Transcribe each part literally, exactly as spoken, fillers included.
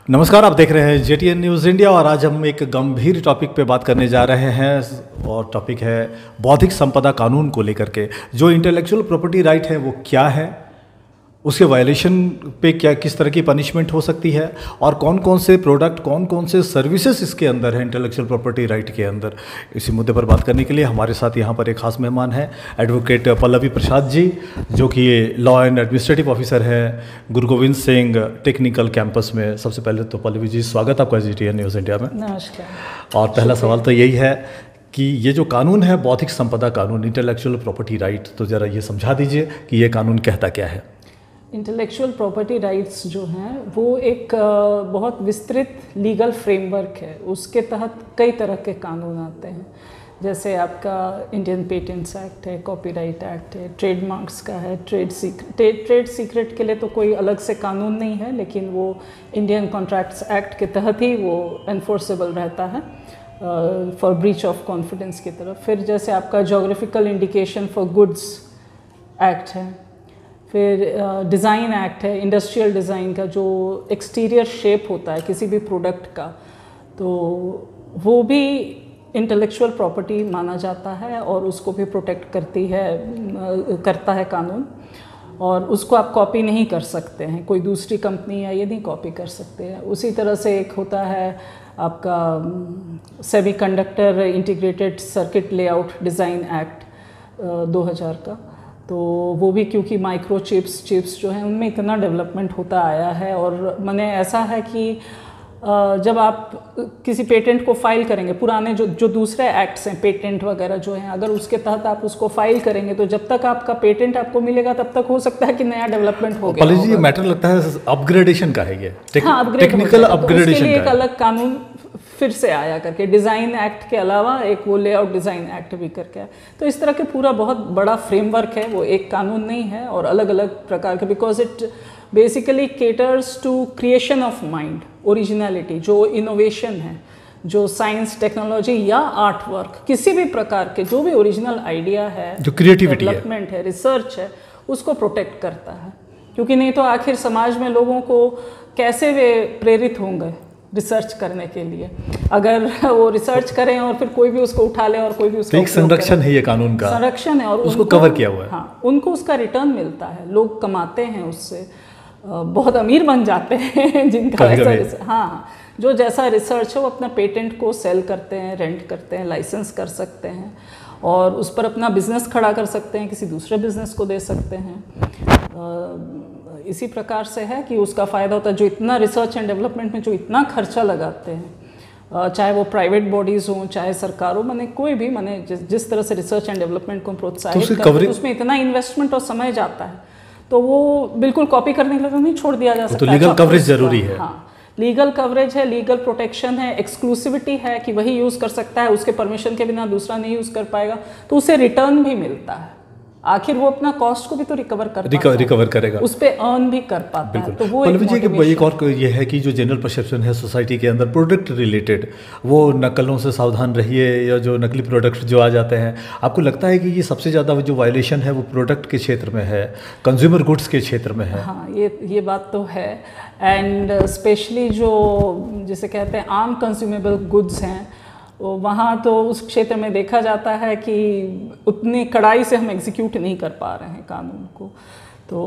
नमस्कार, आप देख रहे हैं J T N news India और आज हम एक गंभीर टॉपिक पे बात करने जा रहे हैं और टॉपिक है बौद्धिक संपदा कानून को लेकर के। जो इंटेलेक्चुअल प्रॉपर्टी राइट है वो क्या है, उसके वायलेशन पे क्या किस तरह की पनिशमेंट हो सकती है और कौन कौन से प्रोडक्ट कौन कौन से सर्विसेज इसके अंदर है इंटेलेक्चुअल प्रॉपर्टी राइट के अंदर। इसी मुद्दे पर बात करने के लिए हमारे साथ यहाँ पर एक खास मेहमान है एडवोकेट पल्लवी प्रसाद जी, जो कि लॉ एंड एडमिनिस्ट्रेटिव ऑफिसर है गुरु गोविंद सिंह टेक्निकल कैंपस में। सबसे पहले तो पल्लवी जी स्वागत आपका G T N news India में। नमस्कार। और पहला सवाल तो यही है कि ये जो कानून है बौद्धिक संपदा कानून इंटेलेक्चुअल प्रॉपर्टी राइट, तो ज़रा ये समझा दीजिए कि ये कानून कहता क्या है। इंटेलेक्चुअल प्रॉपर्टी राइट्स जो हैं वो एक बहुत विस्तृत लीगल फ्रेमवर्क है। उसके तहत कई तरह के कानून आते हैं, जैसे आपका इंडियन पेटेंट्स एक्ट है, कॉपीराइट एक्ट है, ट्रेडमार्क्स का है, ट्रेड सीक्रेट ट्रेड सीक्रेट के लिए तो कोई अलग से कानून नहीं है, लेकिन वो इंडियन कॉन्ट्रैक्ट्स एक्ट के तहत ही वो एनफोर्सेबल रहता है फॉर ब्रीच ऑफ कॉन्फिडेंस की तरफ। फिर जैसे आपका geographical indication for goods act है, फिर डिज़ाइन uh, एक्ट है, इंडस्ट्रियल डिज़ाइन का जो एक्सटीरियर शेप होता है किसी भी प्रोडक्ट का, तो वो भी इंटेलेक्चुअल प्रॉपर्टी माना जाता है और उसको भी प्रोटेक्ट करती है uh, करता है कानून। और उसको आप कॉपी नहीं कर सकते हैं, कोई दूसरी कंपनी या ये नहीं कॉपी कर सकते हैं। उसी तरह से एक होता है आपका semiconductor integrated circuit layout design act दो हज़ार का, तो वो भी क्योंकि माइक्रो चिप्स चिप्स जो हैं उनमें इतना डेवलपमेंट होता आया है। और मैंने ऐसा है कि जब आप किसी पेटेंट को फाइल करेंगे, पुराने जो जो दूसरे एक्ट्स हैं पेटेंट वगैरह जो हैं, अगर उसके तहत आप उसको फाइल करेंगे तो जब तक आपका पेटेंट आपको मिलेगा तब तक हो सकता है कि नया डेवलपमेंट हो गया। पल्लवी जी, मैटर लगता है अपग्रेडेशन का है ये, हाँ, टेक्निकल अपग्रेडेशन का एक अलग कानून फिर से आया करके, डिज़ाइन एक्ट के अलावा एक वो लेआउट डिज़ाइन एक्ट भी करके आया। तो इस तरह के पूरा बहुत बड़ा फ्रेमवर्क है, वो एक कानून नहीं है और अलग अलग प्रकार के, because it basically caters to creation of mind, originality, जो इनोवेशन है, जो साइंस टेक्नोलॉजी या आर्ट वर्क, किसी भी प्रकार के जो भी ओरिजिनल आइडिया है, जो क्रिएटिविटी डेवलपमेंट है, रिसर्च है, उसको प्रोटेक्ट करता है। क्योंकि नहीं तो आखिर समाज में लोगों को कैसे वे प्रेरित होंगे रिसर्च करने के लिए, अगर वो रिसर्च करें और फिर कोई भी उसको उठा ले और कोई भी उसका एक संरक्षण है ये कानून का, संरक्षण है और उसको कवर किया हुआ है। हाँ, उनको उसका रिटर्न मिलता है, लोग कमाते हैं उससे, बहुत अमीर बन जाते हैं जिनका ऐसा, हाँ, जो जैसा रिसर्च है वो अपना पेटेंट को सेल करते हैं, रेंट करते हैं, लाइसेंस कर सकते हैं और उस पर अपना बिजनेस खड़ा कर सकते हैं, किसी दूसरे बिजनेस को दे सकते हैं। इसी प्रकार से है कि उसका फ़ायदा होता है, जो इतना रिसर्च एंड डेवलपमेंट में जो इतना खर्चा लगाते हैं, चाहे वो प्राइवेट बॉडीज़ हों चाहे सरकार हो, मैंने कोई भी मैंने जिस, जिस तरह से रिसर्च एंड डेवलपमेंट को प्रोत्साहित करते हैं, उसमें इतना इन्वेस्टमेंट और समय जाता है, तो वो बिल्कुल कॉपी करने के लिए तो नहीं छोड़ दिया जा सकता। तो लीगल कवरेज जरूरी है। हाँ, लीगल कवरेज है, लीगल प्रोटेक्शन है, एक्सक्लूसिविटी है कि वही यूज़ कर सकता है, उसके परमिशन के बिना दूसरा नहीं यूज़ कर पाएगा, तो उसे रिटर्न भी मिलता है। आखिर वो अपना कॉस्ट को भी तो रिकवर कर रिकवर, रिकवर करेगा, उस पे अर्न भी कर पाता है। तो वो पल्लवी जी की एक और ये है कि जो जनरल परसेप्शन है सोसाइटी के अंदर प्रोडक्ट रिलेटेड, वो नकलों से सावधान रहिए, या जो नकली प्रोडक्ट जो आ जाते हैं, आपको लगता है कि ये सबसे ज़्यादा जो वायलेशन है वो प्रोडक्ट के क्षेत्र में है, कंज्यूमर गुड्स के क्षेत्र में है? हाँ, ये ये बात तो है। एंड स्पेशली जो जिसे कहते हैं आम कंज्यूमेबल गुड्स हैं, वहाँ तो उस क्षेत्र में देखा जाता है कि उतनी कड़ाई से हम एग्जीक्यूट नहीं कर पा रहे हैं कानून को। तो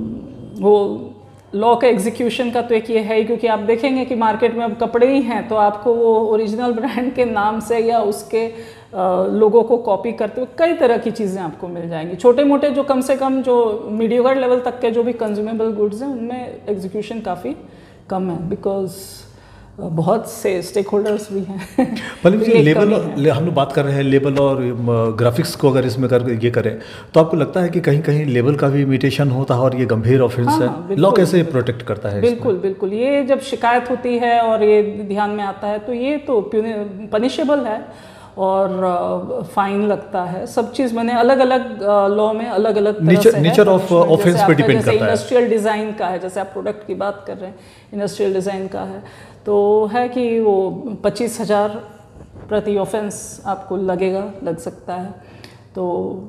वो लॉ का एग्जीक्यूशन का तो एक ये है ही, क्योंकि आप देखेंगे कि मार्केट में अब कपड़े ही हैं तो आपको वो ओरिजिनल ब्रांड के नाम से या उसके लोगों को कॉपी करते हुए कई तरह की चीज़ें आपको मिल जाएंगी। छोटे मोटे जो कम से कम जो मीडियोकर लेवल तक के जो भी कंज्यूमेबल गुड्स हैं उनमें एग्जीक्यूशन काफ़ी कम है, बिकॉज बहुत से स्टेक होल्डर्स भी हैं। पल्लवी जी, लेबल ले, हम लोग बात कर रहे हैं लेबल और ग्राफिक्स को अगर इसमें कर ये करें तो आपको लगता है कि कहीं कहीं लेबल का भी इमिटेशन होता है और ये गंभीर ऑफेंस हाँ, है, लॉ कैसे प्रोटेक्ट करता है? बिल्कुल बिल्कुल, ये जब शिकायत होती है और ये ध्यान में आता है तो ये तो पनिशेबल है और फाइन लगता है, सब चीज़। मैंने अलग अलग लॉ में अलग अलग नेचर ऑफ ऑफेंस पे डिपेंड करता है। इंडस्ट्रियल डिज़ाइन का है, जैसे आप प्रोडक्ट की बात कर रहे हैं, इंडस्ट्रियल डिज़ाइन का है तो है कि वो पच्चीस हज़ार प्रति ऑफेंस आपको लगेगा, लग सकता है। तो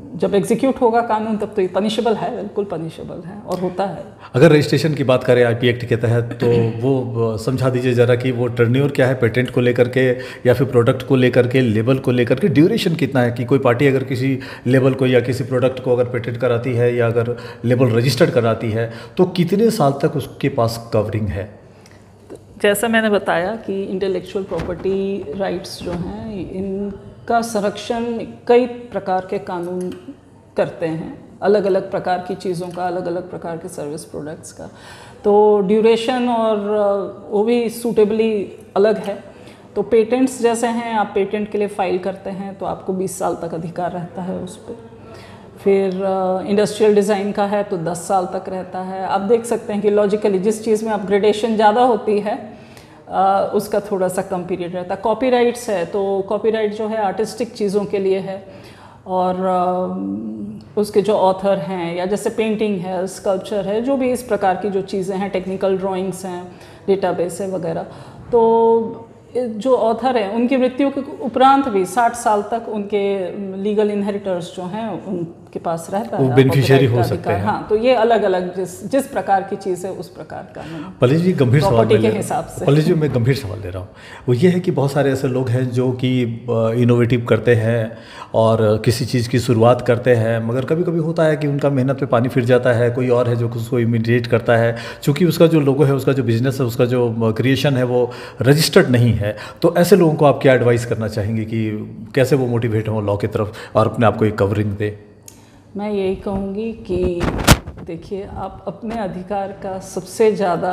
जब एग्जीक्यूट होगा कानून तब तो ये पनिशेबल है, बिल्कुल पनिशेबल है और होता है। अगर रजिस्ट्रेशन की बात करें आईपी एक्ट के तहत तो वो समझा दीजिए ज़रा कि वो टर्न्योर क्या है पेटेंट को लेकर के या फिर प्रोडक्ट को लेकर के, लेबल को लेकर के, ड्यूरेशन कितना है कि कोई पार्टी अगर किसी लेबल को या किसी प्रोडक्ट को अगर पेटेंट कराती है या अगर लेबल रजिस्टर्ड कराती है तो कितने साल तक उसके पास कवरिंग है? जैसा मैंने बताया कि इंटेलेक्चुअल प्रॉपर्टी राइट्स जो हैं इनका संरक्षण कई प्रकार के कानून करते हैं, अलग अलग प्रकार की चीज़ों का, अलग अलग प्रकार के सर्विस प्रोडक्ट्स का। तो ड्यूरेशन और वो भी सूटेबली अलग है। तो पेटेंट्स जैसे हैं, आप पेटेंट के लिए फ़ाइल करते हैं तो आपको बीस साल तक अधिकार रहता है उस पर। फिर इंडस्ट्रियल डिज़ाइन का है तो दस साल तक रहता है। आप देख सकते हैं कि लॉजिकली जिस चीज़ में अपग्रेडेशन ज़्यादा होती है आ, उसका थोड़ा सा कम पीरियड रहता है। कॉपीराइट्स है तो कॉपीराइट जो है आर्टिस्टिक चीज़ों के लिए है और आ, उसके जो ऑथर हैं या जैसे पेंटिंग है, स्कल्पचर है, जो भी इस प्रकार की जो चीज़ें हैं, टेक्निकल ड्राइंग्स हैं, डेटाबेस है वगैरह, तो जो ऑथर हैं उनकी मृत्यु के उपरांत भी साठ साल तक उनके लीगल इनहेरिटर्स जो हैं उनके पास रहता है, बेनिफिशियरी हो सकते हैं। हाँ, तो ये अलग अलग जिस जिस प्रकार की चीज़ है उस प्रकार का पल्लवी जी गंभीर सवाल प्रॉपर्टी के हिसाब से। पल्लवी जी मैं गंभीर सवाल दे रहा हूँ, वो ये है कि बहुत सारे ऐसे लोग हैं जो कि इनोवेटिव करते हैं और किसी चीज़ की शुरुआत करते हैं, मगर कभी कभी होता है कि उनका मेहनत पे पानी फिर जाता है, कोई और है जो उसको इमिडिएट करता है, चूँकि उसका जो लोगो है, उसका जो बिजनेस है, उसका जो क्रिएशन है वो रजिस्टर्ड नहीं है। तो ऐसे लोगों को आप क्या एडवाइस करना चाहेंगे कि कैसे वो मोटिवेट हों लॉ की तरफ और अपने आप को एक कवरिंग दे? मैं यही कहूँगी कि देखिए, आप अपने अधिकार का सबसे ज़्यादा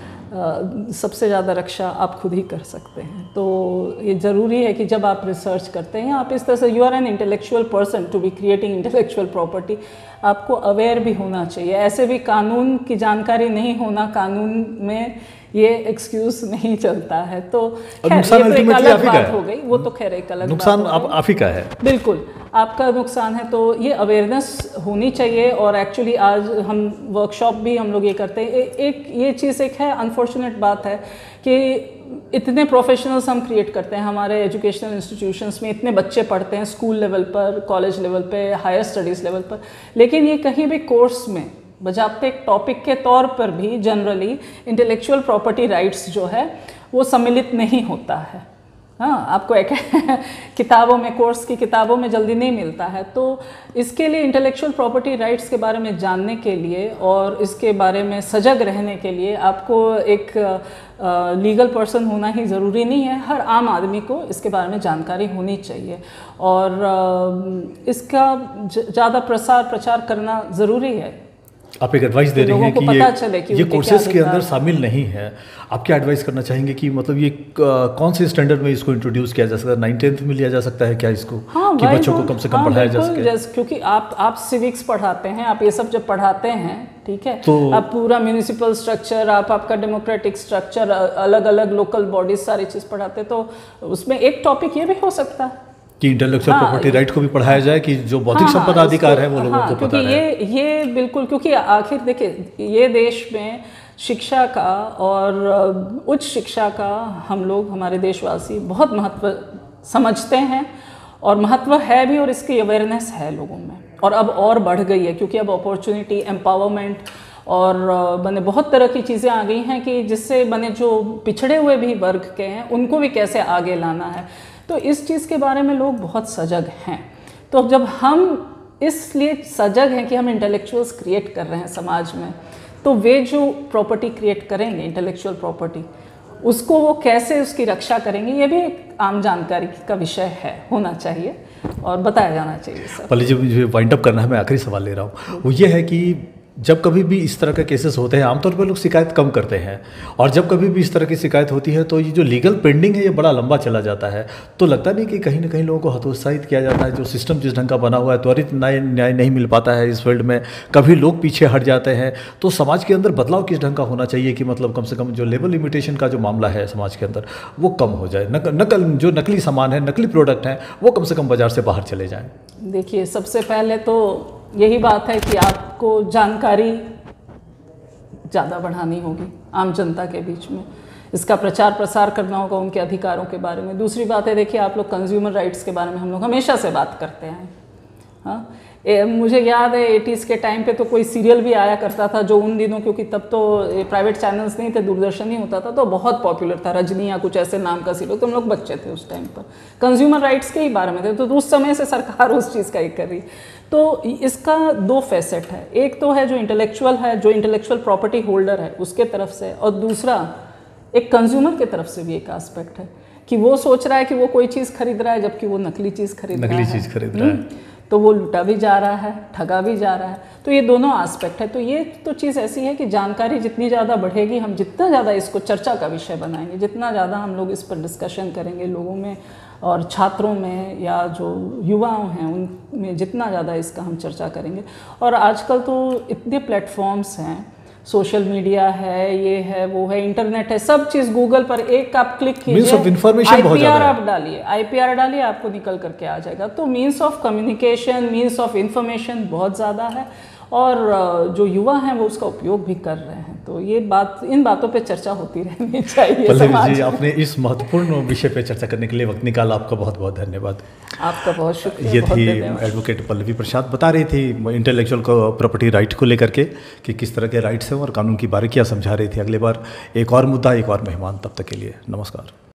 सबसे ज़्यादा रक्षा आप खुद ही कर सकते हैं। तो ये ज़रूरी है कि जब आप रिसर्च करते हैं, आप इस तरह से, you are an intellectual person to be creating intellectual property, आपको अवेयर भी होना चाहिए। ऐसे भी कानून की जानकारी नहीं होना कानून में ये एक्सक्यूज नहीं चलता है। तो नुकसान ये तो एक अलग बात हो गई, वो तो खैर एक अलग नुकसान आप आप ही का है, बिल्कुल आपका नुकसान है। तो ये अवेयरनेस होनी चाहिए और एक्चुअली आज हम वर्कशॉप भी हम लोग ये करते हैं। ए, एक ये चीज़ एक है, अनफॉर्चुनेट बात है कि इतने प्रोफेशनल्स हम क्रिएट करते हैं हमारे एजुकेशनल इंस्टीट्यूशंस में, इतने बच्चे पढ़ते हैं स्कूल लेवल पर, कॉलेज लेवल पे, हायर स्टडीज़ लेवल पर, लेकिन ये कहीं भी कोर्स में बजाते एक टॉपिक के तौर पर भी जनरली इंटेलेक्चुअल प्रॉपर्टी राइट्स जो है वो सम्मिलित नहीं होता है। हाँ, आपको एक किताबों में, कोर्स की किताबों में जल्दी नहीं मिलता है। तो इसके लिए इंटेलेक्चुअल प्रॉपर्टी राइट्स के बारे में जानने के लिए और इसके बारे में सजग रहने के लिए आपको एक लीगल पर्सन होना ही ज़रूरी नहीं है, हर आम आदमी को इसके बारे में जानकारी होनी चाहिए और आ, इसका ज़्यादा प्रसार प्रचार करना ज़रूरी है। आप एक एडवाइस दे रही हैं कि ये कि ये कोर्सेज के अंदर शामिल नहीं है। आप क्या एडवाइस करना चाहेंगे कि मतलब ये कौन से स्टैंडर्ड में इसको इंट्रोड्यूस किया जा सकता है? नाइन टेंथ में लिया जा सकता है क्या इसको? हाँ, कि बच्चों को कम से कम हाँ, पढ़ाया जा सके? क्योंकि आप आप सिविक्स पढ़ाते हैं, आप ये सब जब पढ़ाते हैं, ठीक है, तो आप पूरा म्यूनिसिपल स्ट्रक्चर, आप आपका डेमोक्रेटिक स्ट्रक्चर, अलग अलग लोकल बॉडीज, सारी चीज़ पढ़ाते, तो उसमें एक टॉपिक ये भी हो सकता है कि इंटेलेक्चुअल प्रॉपर्टी राइट को भी पढ़ाया जाए कि जो बौद्धिक हाँ, संपदा अधिकार है वो लोगों हाँ, को पता रहे। ये ये बिल्कुल, क्योंकि आखिर देखिए ये देश में शिक्षा का और उच्च शिक्षा का हम लोग, हमारे देशवासी बहुत महत्व समझते हैं और महत्व है भी, और इसकी अवेयरनेस है लोगों में और अब और बढ़ गई है क्योंकि अब अपॉर्चुनिटी, एम्पावरमेंट और बने बहुत तरह की चीज़ें आ गई हैं कि जिससे बने जो पिछड़े हुए भी वर्ग के हैं उनको भी कैसे आगे लाना है। तो इस चीज़ के बारे में लोग बहुत सजग हैं। तो जब हम इसलिए सजग हैं कि हम इंटेलेक्चुअल्स क्रिएट कर रहे हैं समाज में, तो वे जो प्रॉपर्टी क्रिएट करेंगे, इंटेलेक्चुअल प्रॉपर्टी, उसको वो कैसे उसकी रक्षा करेंगे, ये भी एक आम जानकारी का विषय है, होना चाहिए और बताया जाना चाहिए सर। पहले जो मुझे वाइंड अप करना है, मैं आखिरी सवाल ले रहा हूँ, वो ये है कि जब कभी भी इस तरह के केसेस होते हैं, आमतौर पर लोग शिकायत कम करते हैं, और जब कभी भी इस तरह की शिकायत होती है तो ये जो लीगल पेंडिंग है ये बड़ा लंबा चला जाता है। तो लगता नहीं कि कहीं ना कहीं लोगों को हतोत्साहित किया जाता है? जो सिस्टम जिस ढंग का बना हुआ है, त्वरित न्याय न्याय नहीं मिल पाता है इस फील्ड में, कभी लोग पीछे हट जाते हैं। तो समाज के अंदर बदलाव किस ढंग का होना चाहिए कि मतलब कम से कम जो लेबर लिमिटेशन का जो मामला है समाज के अंदर वो कम हो जाए, नक, नकल जो नकली सामान है, नकली प्रोडक्ट हैं, वो कम से कम बाजार से बाहर चले जाएँ? देखिए, सबसे पहले तो यही बात है कि आपको जानकारी ज़्यादा बढ़ानी होगी आम जनता के बीच में, इसका प्रचार प्रसार करना होगा उनके अधिकारों के बारे में। दूसरी बात है, देखिए आप लोग कंज्यूमर राइट्स के बारे में हम लोग हमेशा से बात करते हैं, हाँ, ए, मुझे याद है एटीज़ के टाइम पे तो कोई सीरियल भी आया करता था जो उन दिनों, क्योंकि तब तो प्राइवेट चैनल्स नहीं थे, दूरदर्शन ही होता था, तो बहुत पॉपुलर था, रजनी या कुछ ऐसे नाम का सीरियल। तो हम लोग बच्चे थे उस टाइम पर, कंज्यूमर राइट्स के ही बारे में थे, तो उस समय से सरकार उस चीज़ का ही कर रही। तो इसका दो फैसेट है, एक तो है जो इंटेलेक्चुअल है, जो इंटेलेक्चुअल प्रॉपर्टी होल्डर है उसके तरफ से, और दूसरा एक कंज्यूमर की तरफ से भी एक एस्पेक्ट है कि वो सोच रहा है कि वो कोई चीज़ खरीद रहा है जबकि वो नकली चीज़ खरीद रहा है, नकली चीज़ खरीद रहा है, तो वो लुटा भी जा रहा है, ठगा भी जा रहा है। तो ये दोनों एस्पेक्ट है। तो ये तो चीज़ ऐसी है कि जानकारी जितनी ज़्यादा बढ़ेगी, हम जितना ज़्यादा इसको चर्चा का विषय बनाएंगे, जितना ज़्यादा हम लोग इस पर डिस्कशन करेंगे लोगों में और छात्रों में या जो युवाओं हैं उनमें, जितना ज़्यादा इसका हम चर्चा करेंगे। और आजकल तो इतने प्लेटफॉर्म्स हैं, सोशल मीडिया है, ये है, वो है, इंटरनेट है, सब चीज़ गूगल पर एक आप क्लिक कीजिए, मीन्स ऑफ इन्फॉर्मेशन बहुत ज़्यादा है। आप डालिए, आईपीआर डालिए, आपको निकल करके आ जाएगा। तो means of communication, means of information बहुत ज़्यादा है, और जो युवा हैं वो उसका उपयोग भी कर रहे हैं। तो ये बात, इन बातों पे चर्चा होती रहनी चाहिए। पल्लवी जी, आपने इस महत्वपूर्ण विषय पे चर्चा करने के लिए वक्त निकाला, आपका बहुत बहुत धन्यवाद। आपका बहुत शुक्रिया। ये थी एडवोकेट पल्लवी प्रसाद, बता रही थी इंटेलेक्चुअल प्रॉपर्टी राइट को लेकर के कि किस तरह के राइट्स हैं और कानून की बारीकियाँ समझा रही थी। अगली बार एक और मुद्दा, एक और मेहमान, तब तक के लिए नमस्कार।